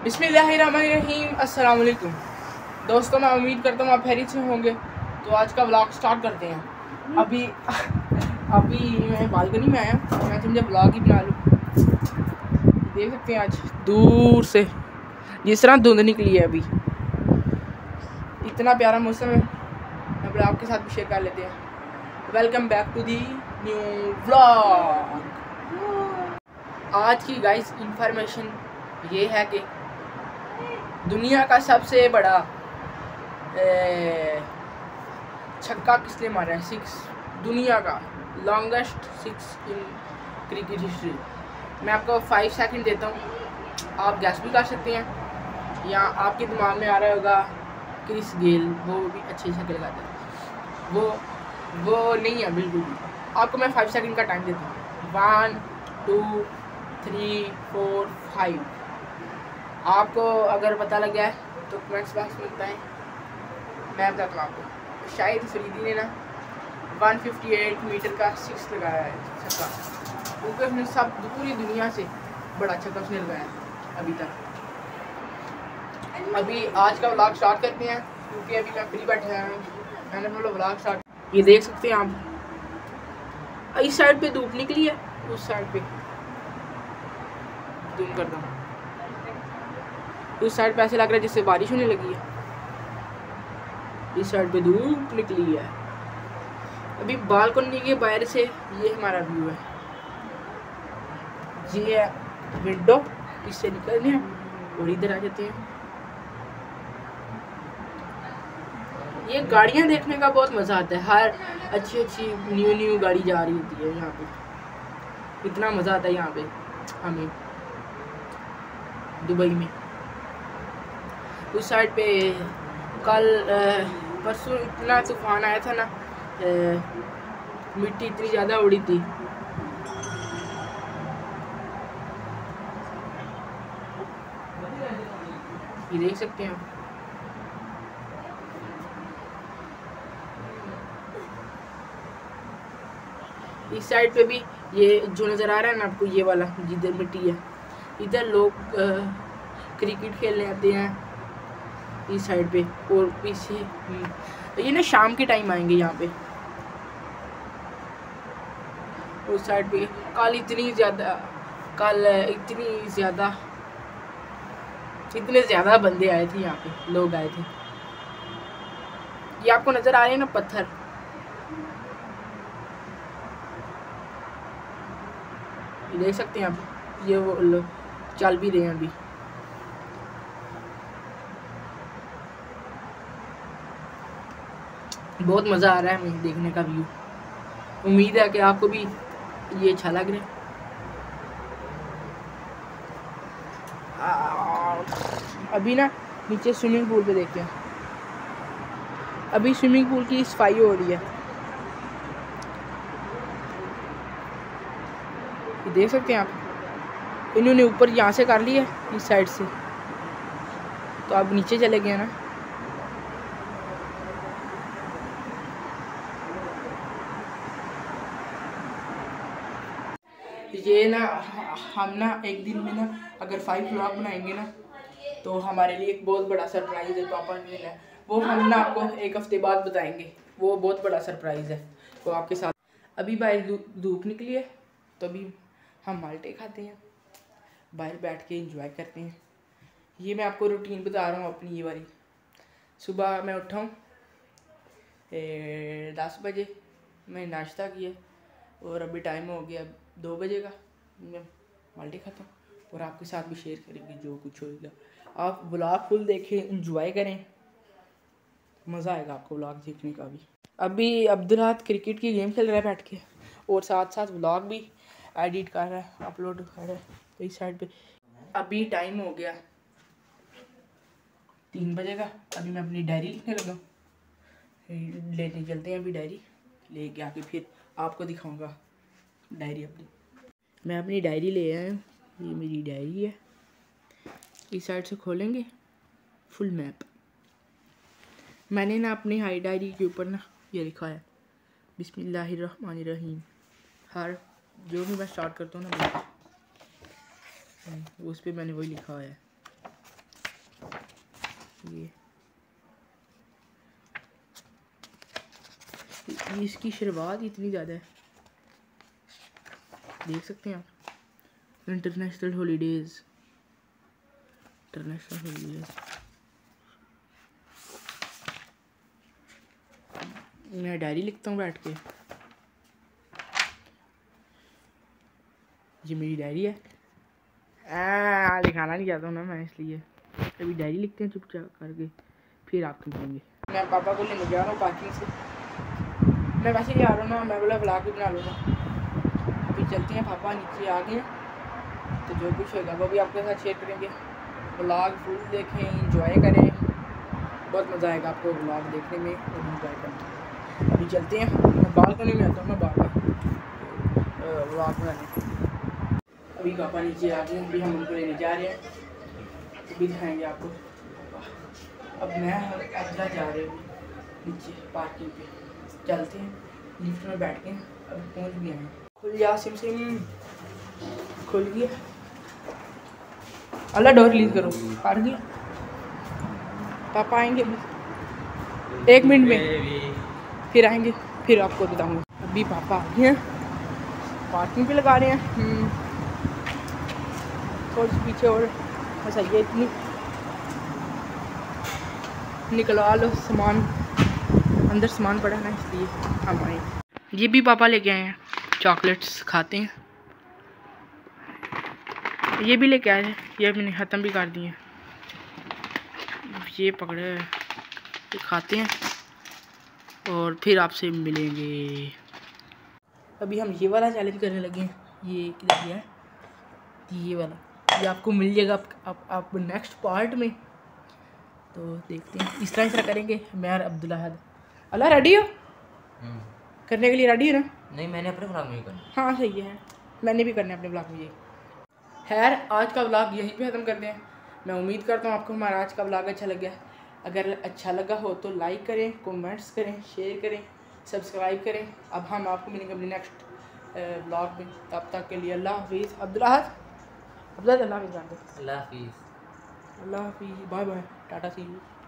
बिस्मिल्लाहिर्रहमानिर्रहीम। अस्सलाम वालेकुम दोस्तों, मैं उम्मीद करता हूँ आप खैरियत से होंगे। तो आज का व्लॉग स्टार्ट करते हैं। अभी मैं बालकनी में आया, मैं समझा व्लॉग ही बना लूँ। देख सकते हैं आज दूर से जिस तरह धुंध निकली है, अभी इतना प्यारा मौसम है। अब आपके साथ भी शेयर कर लेते हैं। Welcome back to the new vlog. आज की गाइस इंफॉर्मेशन ये है कि दुनिया का सबसे बड़ा छक्का किसने मारा है? 6, दुनिया का लॉन्गेस्ट 6 इन क्रिकेट हिस्ट्री। मैं आपको 5 सेकंड देता हूँ, आप गैस भी कर सकते हैं, या आपके दिमाग में आ रहा होगा क्रिस गेल, वो भी अच्छे छक्के लगाते हैं। वो नहीं है बिल्कुल भी। आपको मैं 5 सेकंड का टाइम देता हूँ। 1 2 3 4 5। आपको अगर पता लग गया है तो कमेंट्स बॉक्स में बताएं। मैं बताता हूँ आपको। शायद फरीदी ने ना 158 मीटर का 6 लगाया है छक्का, क्योंकि उसने सब पूरी दुनिया से बड़ा छक्का उसने लगाया है अभी तक। अभी आज का व्लॉग स्टार्ट करते हैं, क्योंकि अभी मैं फ्री बैठा हूँ। मैंने बोला व्लॉग स्टार्ट। ये देख सकते हैं आप, इस साइड पे धूप निकली है, उस साइड पे जूम करता हूँ। इस साइड पे ऐसे लग रहा है जैसे बारिश होने लगी है, इस साइड पे धूप निकली है। अभी बालकनी के बाहर से ये हमारा व्यू है, ये है विंडो, इससे निकलने हैं और इधर आ जाते हैं। ये गाड़ियां देखने का बहुत मज़ा आता है। हर अच्छी न्यू गाड़ी जा रही होती है यहाँ पे, इतना मज़ा आता है यहाँ पे हमें दुबई में। उस साइड पे कल परसों इतना तूफान आया था ना, मिट्टी इतनी ज़्यादा उड़ी थी। ये देख सकते हैं आप। इस साइड पे भी ये जो नज़र आ रहा है ना आपको, ये वाला जिधर मिट्टी है, इधर लोग क्रिकेट खेलने आते हैं इस साइड पे। और पीछे ये ना शाम के टाइम आएंगे यहाँ पे। उस साइड पे कल इतने ज़्यादा बंदे आए थे यहाँ पे, लोग आए थे। ये आपको नज़र आ रहे हैं ना पत्थर, ये देख सकते हैं आप। ये वो लोग चल भी रहे हैं अभी। बहुत मज़ा आ रहा है हमें देखने का व्यू। उम्मीद है कि आपको भी ये अच्छा लग रहा है। अभी ना नीचे स्विमिंग पूल पे देखते हैं। अभी स्विमिंग पूल की सफाई हो रही है, ये देख सकते हैं आप। इन्होंने ऊपर यहाँ से कर लिया इस साइड से, तो अब नीचे चले गए ना। ये ना हम ना एक दिन में ना अगर 5 व्लॉग बनाएंगे ना, तो हमारे लिए एक बहुत बड़ा सरप्राइज़ है पापा ने है। वो हम ना आपको एक हफ्ते बाद बताएंगे। वो बहुत बड़ा सरप्राइज़ है, वो आपके साथ। अभी बाहर धूप निकली है, तो अभी हम माल्टे खाते हैं, बाहर बैठ के एंजॉय करते हैं। ये मैं आपको रूटीन बता रहा हूँ अपनी ये वाली। सुबह मैं उठा हूँ 10 बजे, मैं नाश्ता किया, और अभी टाइम हो गया 2 बजे का। मैं माल्टे खाता हूँ और आपके साथ भी शेयर करेंगे जो कुछ होगा। आप व्लॉग फुल देखें, एंजॉय करें, मज़ा आएगा आपको व्लॉग देखने का भी। अभी अब्दुल्लाह क्रिकेट की गेम खेल रहा है बैठ के, और साथ साथ व्लॉग भी एडिट कर रहा है, अपलोड कर रहा है। तो इस साइड पे अभी टाइम हो गया 3 बजे का। अभी मैं अपनी डायरी लिखने लगा, लेने चलते हैं। अभी डायरी लेके आके फिर आपको दिखाऊंगा डायरी अपनी। मैं अपनी डायरी ले आया हूँ, ये मेरी डायरी है। इस साइड से खोलेंगे, फुल मैप। मैंने ना अपनी हाई डायरी के ऊपर ना ये लिखा है बिस्मिल्लाहिर्रहमानिर्रहीम। हर जो भी मैं स्टार्ट करता हूँ ना, उस पर मैंने वही लिखा है। ये इसकी शुरुआत इतनी ज़्यादा है, देख सकते हैं आप। इंटरनेशनल हॉलीडेज़, मैं डायरी लिखता हूँ बैठ के। ये मेरी डायरी है, दिखाना नहीं चाहता हूँ ना मैं, इसलिए अभी डायरी लिखते हैं चुपचाप करके, फिर आपको मिलेंगे। मैं पापा को लेने जा रहा हूँ पार्किंग से। मैं वैसे ही आ रहा हूँ ना, मैं बोला व्लॉग भी बना लूँगा। अभी चलते हैं, पापा नीचे आ गए तो जो कुछ होगा वो भी आपके साथ शेयर करेंगे। व्लॉग फुल देखें, इंजॉय करें, बहुत मज़ा आएगा आपको व्लॉग देखने में और इंजॉय करने में। अभी चलते हैं, मैं बालकनी में आता हूँ, मैं बाहर व्लॉग बनाने। अभी पापा नीचे आ गए, अभी हम उनको लेने जा रहे हैं, तो भी दिखाएँगे आपको। अब मैं अब्दुल्ला जा रहे हैं नीचे पार्किंग पे, चलते हैं, लिफ्ट में बैठ के अब पहुँच भी हैं। खुल जा सिम सिम, खुल गया। अल्लाह डोर रिलीज करो, आ गया। पापा आएंगे 1 मिनट में, फिर आएंगे, फिर आपको बताऊंगा। अभी पापा आ गए हैं, पार्किंग पे लगा रहे हैं। थोड़ी सी पीछे और बस आइए, इतनी निकलवा लो सामान, अंदर सामान पड़ा है ना, इसलिए हम आए। ये भी पापा लेके आए हैं, चॉकलेट्स खाते हैं। ये भी लेके आए हैं, ये मैंने ख़त्म भी कर दिए। ये पकड़े, ये खाते हैं और फिर आपसे मिलेंगे। अभी हम ये वाला चैलेंज करने लगे हैं। ये किधर गया है, ये वाला, ये आपको मिल जाएगा आप नेक्स्ट पार्ट में। तो देखते हैं, इस तरह करेंगे। मैं और अब्दुल्ला अल्लाह रेडी हो करने के लिए? रेडी है ना? नहीं, मैंने अपने ब्लॉग में ही करना। हाँ सही है, मैंने भी करना है अपने ब्लॉग में। ये खैर, आज का ब्लॉग यहीं पे ख़त्म करते हैं। मैं उम्मीद करता हूँ आपको हमारा आज का ब्लॉग अच्छा लग गया। अगर अच्छा लगा हो तो लाइक करें, कमेंट्स करें, शेयर करें, सब्सक्राइब करें। अब हम आपको मिलेंगे अपने नेक्स्ट ब्लॉग में। तब तक के लिए अल्लाह हाफिज़। अब्दुल्ला अल्लाह हाफिज़, अल्लाह हाफिज़, अल्लाह हाफिज़, bye bye, tata see you.